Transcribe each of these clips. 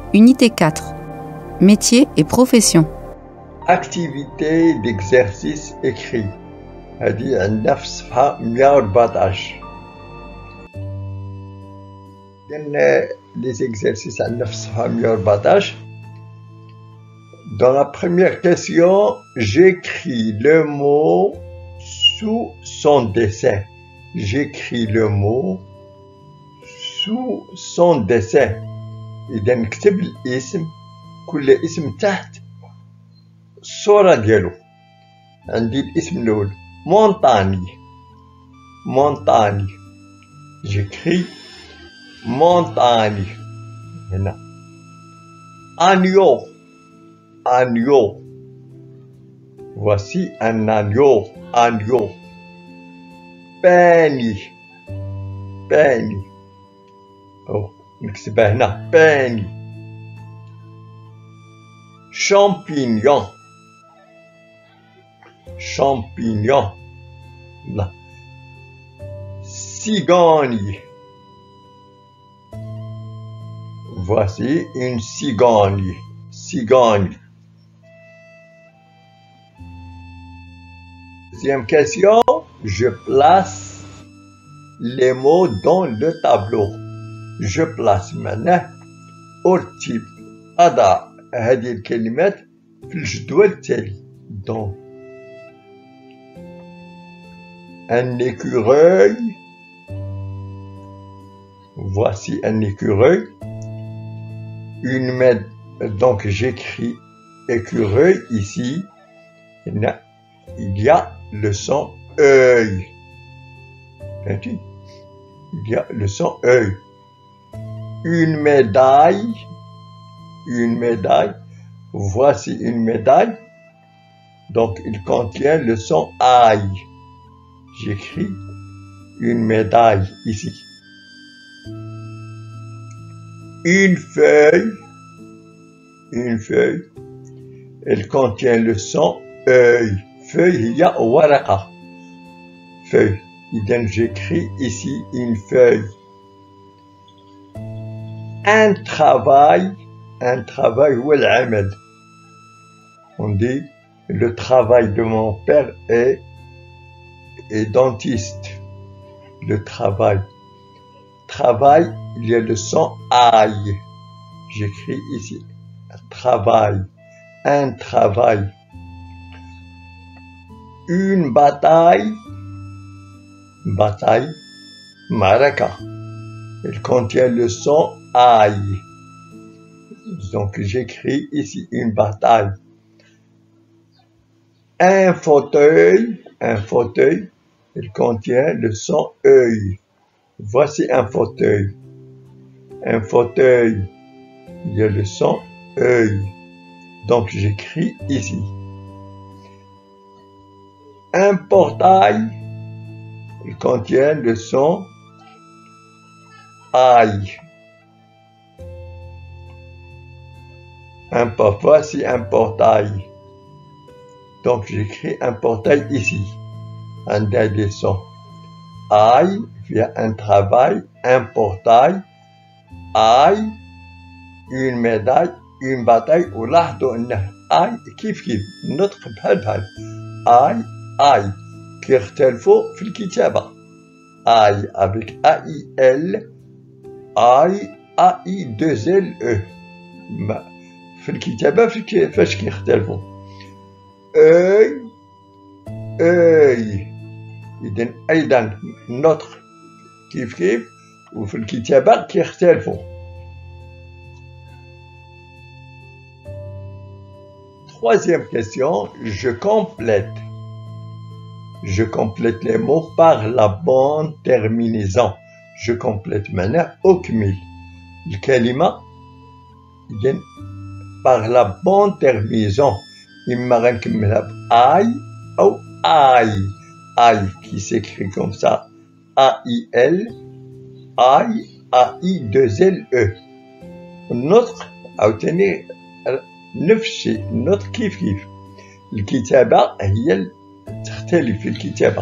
Unité 4. Métier et profession. Activité d'exercice écrit. هذه عندنا في الصفحة 114. Les exercices عندنا في الصفحة 114. Dans la première question, j'écris le mot sous son dessin. J'écris le mot sous son dessin. إذا نكتب الاسم، كل اسم تحت الصورة ديالو. عندي الاسم الأول مونتاني. مونتاني. j'écris montagne. هنا agneau. agneau. voici un agneau. agneau. باني. باني. نكتبها هنا باني. champignon. champignon. là. cigogne. Voici une cigogne. Cigogne. Deuxième question, je place les mots dans le tableau. Je place معناه أرتب أضع هذه الكلمات في الجدول التالي. Donc un écureuil. Voici un écureuil. Une médaille. Donc j'écris écureuil ici. Il y a le son œil. Il y a le son œil. Une médaille. Une médaille. Voici une médaille. Donc il contient le son aïe. J'écris une médaille ici. Une feuille. Une feuille. Elle contient le son œil. Feuille, il y a ورقة. Feuille. Donc j'écris ici une feuille. Un travail. Un travail هو العمل. On dit le travail de mon père est dentiste. Le travail. Travail, il y a le son aïe. J'écris ici travail. Un travail. Une bataille. Bataille. Maraka. Elle contient le son aïe. Donc j'écris ici une bataille. Un fauteuil. Un fauteuil. Il contient le son œil. Voici un fauteuil. Un fauteuil. Il y a le son œil. Donc j'écris ici. Un portail. Il contient le son aïe. Voici un portail. Donc j'écris un portail ici. Un des sons. Aïe, il y a un travail, un portail, aïe, une médaille, une bataille. ولاحظوا أن aïe كيف النطق بحال aïe aïe كيختلفوا في الكتابة. aïe avec AIL, aïe AIL. في الكتابة فاش كيختلفوا. œil œil. إذن أيضا النطق كيف وفي الكتابة كيختلفوا. Troisième question, je complète. Je complète les mots par la bonne terminaison. Je complète معناه أكمل الكلمة. إذن par la bonne terminaison. إما غنكملها بآي أو آي. aïe qui s'écrit comme ça. AIL. aïe AIL. النطق عاوتاني نفس الشيء. النطق كيف الكتابة هي تختلف في الكتابة.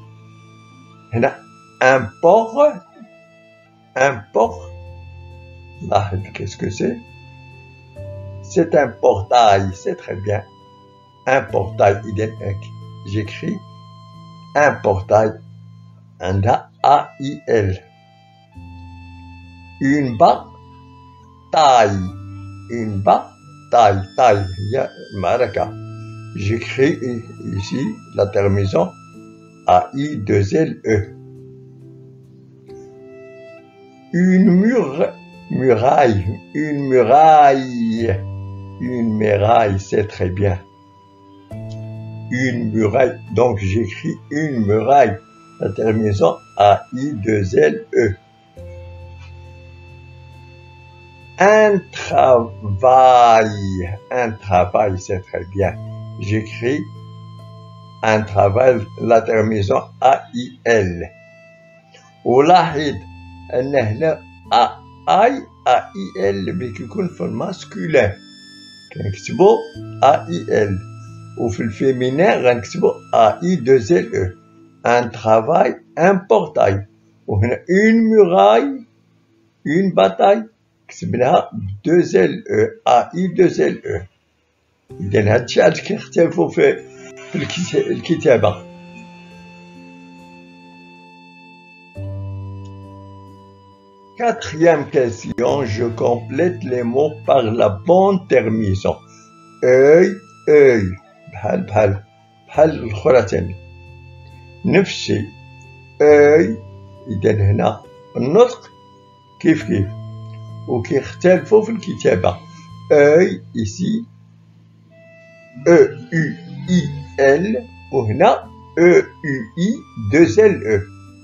هنا un port Là, qu'est-ce que c'est? C'est un portail, c'est très bien. Un portail, j'écris un portail, un A-I-L. Une bataille, une bataille, taille, il y a maraka. J'écris ici la terminaison A-I-2-L-E. Une muraille, une muraille, une muraille, c'est très bien. Une muraille, donc j'écris une muraille, la terminaison A-I-2-L-E. Un travail, c'est très bien. J'écris un travail, la terminaison A-I-L. ولاحظ أن هنا A-I-L بيكون في الماسكولين كنكتبو A-I-L وفي الفيمينين غنكتبو A-I-2-L-E. Un travail, un portail. وهنا une muraille, une bataille كتبناها 2-L-E A-I-2-L-E. إذن هادشي عاد كيختلفو في الكتابة. Quatrième question, je complète les mots par la bonne terminaison. œil, œil, بحال الأخرى تاني. نفس الشيء. œil، إذن هنا النطق كيف وكيختلفوا في الكتابة. œil ici E-U-I-L وهنا E-U-I-2-L-E.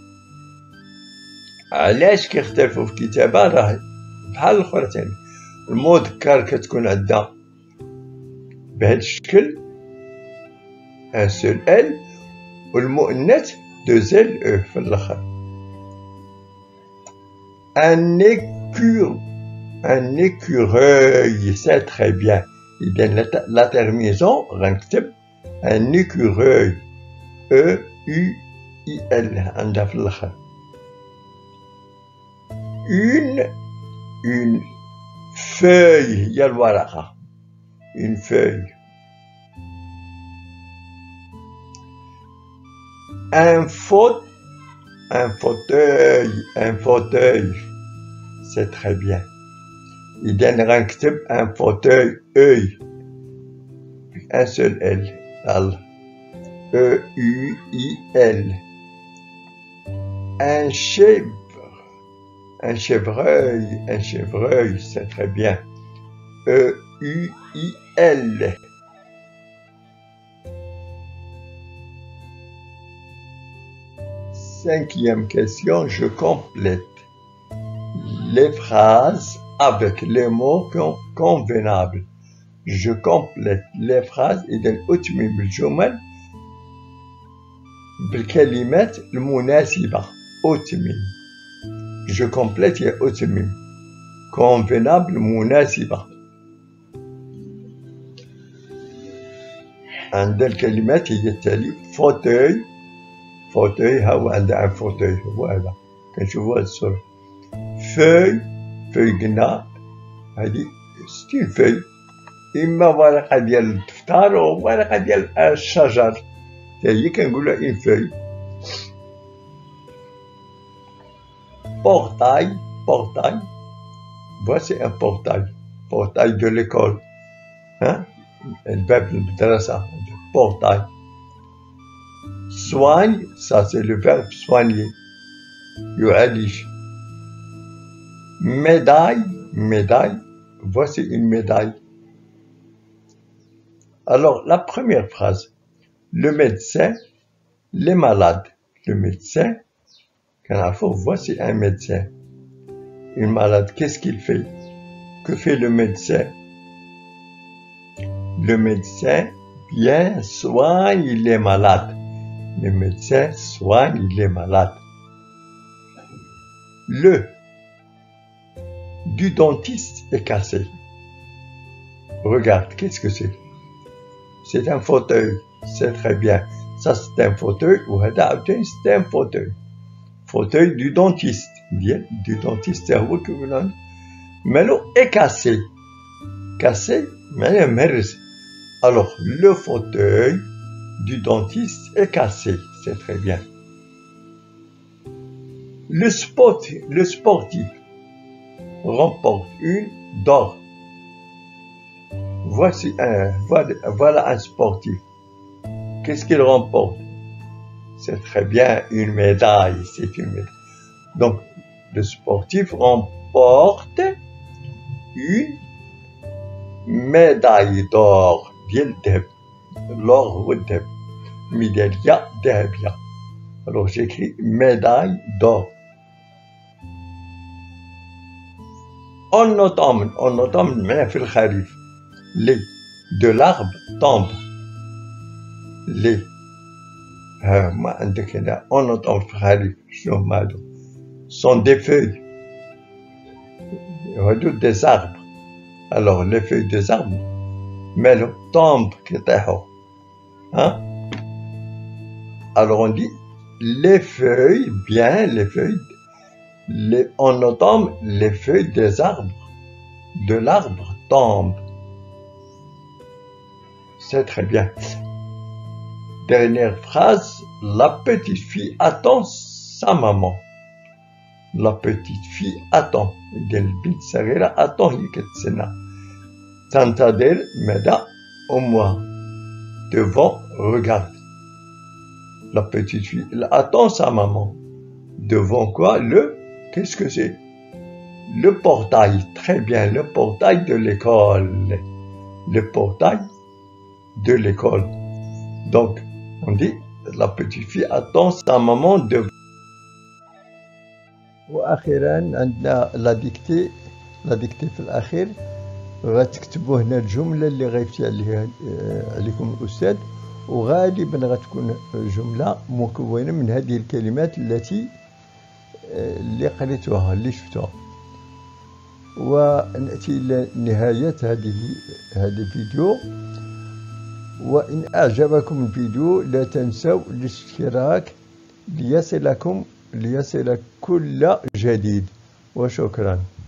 علاش كيختلفوا في الكتابة؟ راه بحال الأخرى تاني. المذكر كتكون عندنا بهذا الشكل ان سول ال والمؤنث 2-L-E في الآخر. Un écureuil, c'est très bien. إذن la terminaison غنكتب un écureuil E-U-I-L عندها في الآخر. Une feuille, هي الورقة. Une feuille. Un fauteuil. C'est très bien. إذن غنكتب un fauteuil œil. Un seul L. E-U-I-L. Un chevreuil, c'est très bien. E-U-I-L. Cinquième question, je complète les phrases avec les mots convenables. Je complète les phrases إذن أتمم الجمل بالكلمات المناسبة. أتمم. Je complète يا أتمم. convenable مناسبة. عند الكلمات هي التالي: فوتوي ها هو عندها فوتوي هو هذا كنشوفو هاد الصورة. فوي قلنا هادي ستين فوي، إما ورقة ديال الدفتر أو ورقة ديال الشجر، تا هي كنقولها إن فوي. Portail, voici un portail de l'école, hein? الباب المدرسة، portail. Soigne, ça c'est le verbe soigner, يعالج. Médaille, voici une médaille. Alors, la première phrase, le médecin, les malades. Le médecin, voici un médecin. Une malade, qu'est-ce qu'il fait? Que fait le médecin? Le médecin bien soigne les malades. Le médecin soigne les malades. Le du dentiste est cassé. Regarde, qu'est-ce que c'est? C'est un fauteuil. C'est très bien. Ça, c'est un fauteuil. Ou c'est un fauteuil. Fauteuil du dentiste. Du dentiste, c'est مالو est cassé. Cassé, معناها مهرس. Alors, le fauteuil du dentiste est cassé. C'est très bien. Le sportif remporte une d'or. Voilà un sportif. Qu'est-ce qu'il remporte? C'est très bien une médaille. C'est une médaille. Donc, le sportif remporte une médaille d'or. ديال الذهب. L'or هو الذهب. médaille ذهبية. Alors j'écris médaille d'or. En automne معناها في الخريف. Les de l'arbre tombent. Les ما عندك هنا en automne في الخريف شنو هما هادو؟ sont des feuilles. هادو des arbres. Alors les feuilles des arbres مالو tombent كيطيحوا. Hein? Alors on dit les feuilles, bien les feuilles, en automne, les feuilles des arbres, de l'arbre tombent. C'est très bien. Dernière phrase, la petite fille attend sa maman. La petite fille attend. البنت الصغيرة attend هي كتسنى. تنتظر مدى أمها. Devant, regarde. La petite fille, elle attend sa maman. Devant quoi? Qu'est-ce que c'est? Le portail. Très bien, le portail de l'école. Le portail de l'école. Donc, on dit, la petite fille attend sa maman devant. وأخيرا عندنا لا ديكتي في الأخير غتكتبوا هنا الجملة اللي غيفتي عليكم الأستاذ، وغالبا غتكون جملة مكونة من هذه الكلمات اللي قريتوها اللي شفتوها. ونأتي إلى نهاية هذا الفيديو. وإن أعجبكم الفيديو لا تنسوا الاشتراك ليصل كل جديد، وشكرا.